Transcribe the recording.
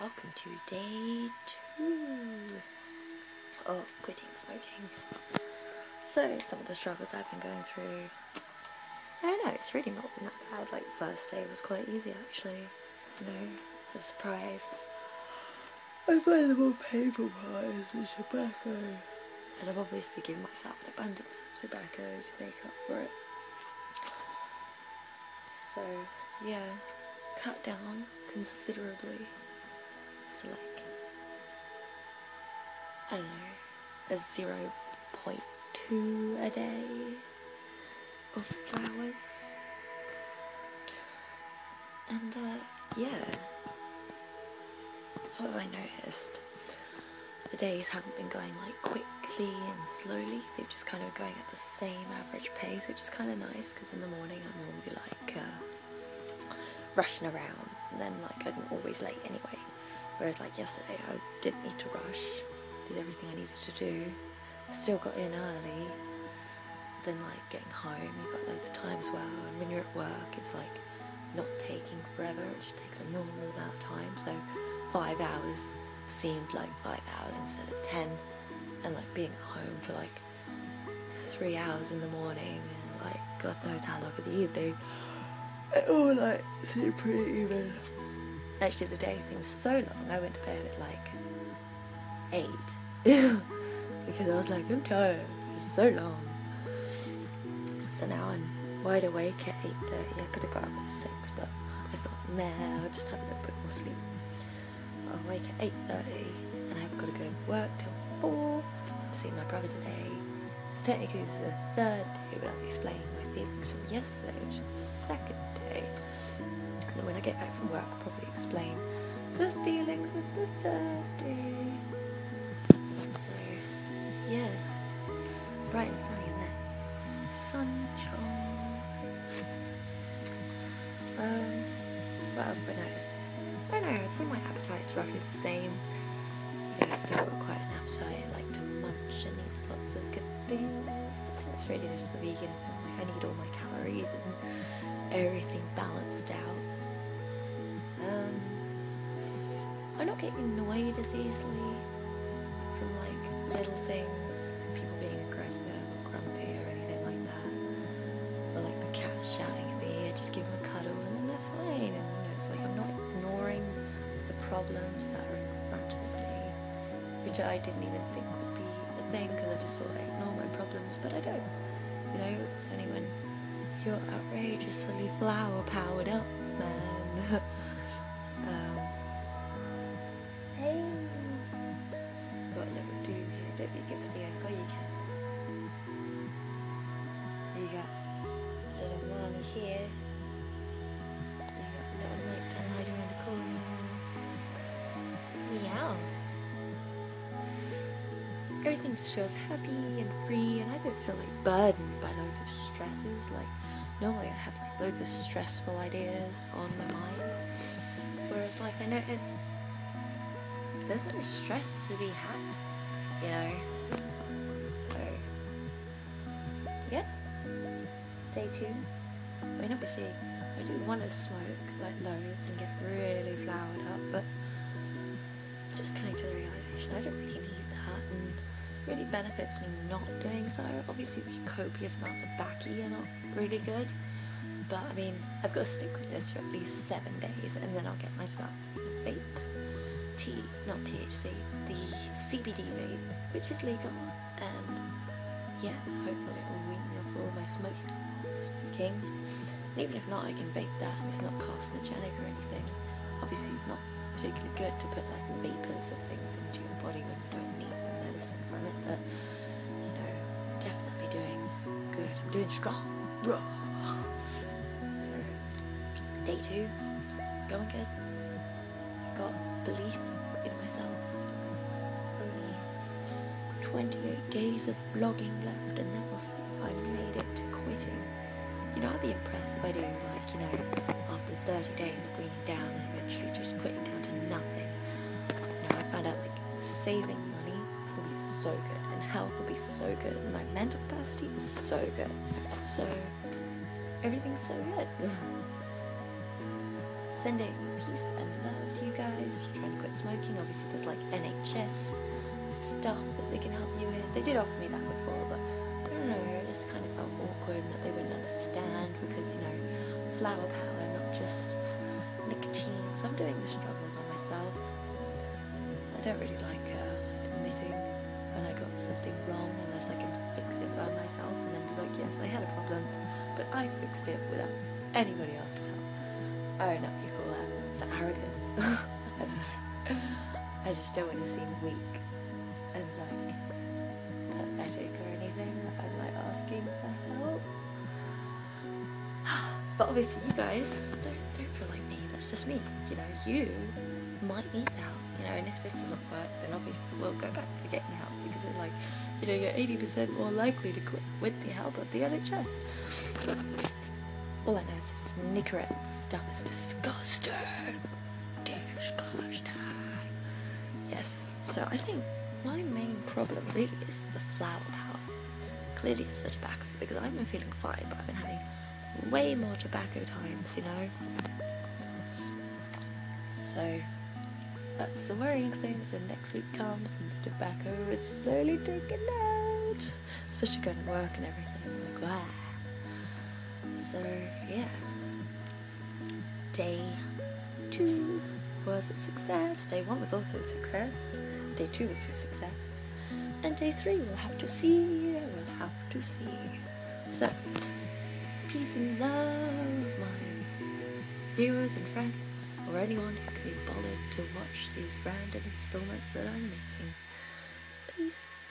welcome to day 2 of quitting smoking. So, some of the struggles I've been going through, I don't know, it's really not been that bad. Like, first day was quite easy actually, you know, a surprise. I find the more painful part is the tobacco, and I've obviously given myself an abundance of tobacco to make up for it. So, yeah, cut down considerably. So like, I don't know, a 0.2 a day of flowers. And yeah, what have I noticed? The days haven't been going like quickly and slowly, they've just kind of going at the same average pace, which is kind of nice, because in the morning I'm normally like rushing around, and then like I'm always late anyway. Whereas like yesterday I didn't need to rush, did everything I needed to do, still got in early, then like getting home you've got loads of time as well, and when you're at work it's like not taking forever, it just takes a normal amount of time, so 5 hours seemed like 5 hours instead of 10, and like being at home for like 3 hours in the morning and like God knows how long in the evening, it all like seemed pretty even. Actually the day seemed so long, I went to bed at like 8 because I was like, I'm tired, it's so long. So now I'm wide awake at 8:30, I could have got up at 6, but I thought, nah, I'll just have a little bit more sleep. I'll wake at 8:30 and I've got to go to work till 4, I'm seeing my brother today. So technically this is the 3rd day, but I'm explaining my feelings from yesterday, which is the 2nd day. And then when I get back from work, I'll probably explain the feelings of the 3rd day. So, yeah, bright and sunny, isn't it? Sunshine. What else have I noticed? I don't know, I'd say my appetite's roughly the same. You know, I've still got quite an appetite, I like to munch and eat lots of good things. I think it's really just the veganism, like I need all my calories and everything balanced out. I'm not getting annoyed as easily from like little things, people being aggressive or grumpy or anything like that, or like the cat shouting at me. I just give them a cuddle and then they're fine, and it's like I'm not ignoring the problems that are in front of me, which I didn't even think would be a thing, because I just thought I ignore my problems, but I don't. You know, it's only when you're outrageously flower powered up, man. Hey, got a little dude here, I don't think you can see it. Oh, you can. You got little mommy here. You got a little nighttime hiding around the corner. Meow. Everything just feels happy and free, and I don't feel like burdened by loads of stresses. Like normally I have like loads of stressful ideas on my mind, whereas like I notice there's no stress to be had, you know. So yeah, day 2. I mean obviously I do want to smoke like loads and get really flowered up, but just coming to the realization I don't really need that, and really benefits me not doing so. Obviously the copious amounts of baccy are not really good, but I mean I've got to stick with this for at least 7 days, and then I'll get myself the vape, not THC, the CBD vape, which is legal, and yeah, hopefully it will wean me off all my smoking. And even if not, I can vape that, and it's not carcinogenic or anything. Obviously it's not particularly good to put like vapors of things into your body when you don't need the medicine from it, but you know, definitely doing good. I'm doing strong. So day 2, going good. I've got belief in myself. Only 28 days of vlogging left, and then we'll see if I made it to quitting. You know, I'd be impressed if I do, like, you know, after 30 days of weaning down and eventually just quitting down to nothing. You know, I found out, like, saving money will be so good, and health will be so good, and my mental capacity is so good. So, everything's so good. Sending peace and love to you guys if you're trying to quit smoking. Obviously there's like NHS stuff that they can help you with. They did offer me that before, but I don't know, it just kind of felt awkward that they wouldn't understand because, you know, flower power, not just nicotine. So I'm doing the struggle by myself. I don't really like admitting when I got something wrong unless I can fix it by myself and then be like, yes, I had a problem, but I fixed it without anybody else's help. I don't know what you call that. Is that arrogance? I don't know. I just don't want to seem weak and like pathetic or anything. I'm like asking for help. But obviously you guys don't feel like me. That's just me. You know, you might need the help. You know, and if this doesn't work, then obviously we'll go back to getting help because it's like, you know, you're 80% more likely to quit with the help of the NHS. All I know is this Nicorette stuff is disgusting. Disgusting. Yes, so I think my main problem really is the flower power. Clearly it's the tobacco because I've been feeling fine, but I've been having way more tobacco times, you know. So that's the worrying thing. So next week comes and the tobacco is slowly taken out, especially going to work and everything. Like, wow. So yeah, day 2 was a success. Day 1 was also a success. Day 2 was a success. And day 3 we'll have to see. We'll have to see. So peace and love, my viewers and friends, or anyone who can be bothered to watch these random installments that I'm making. Peace.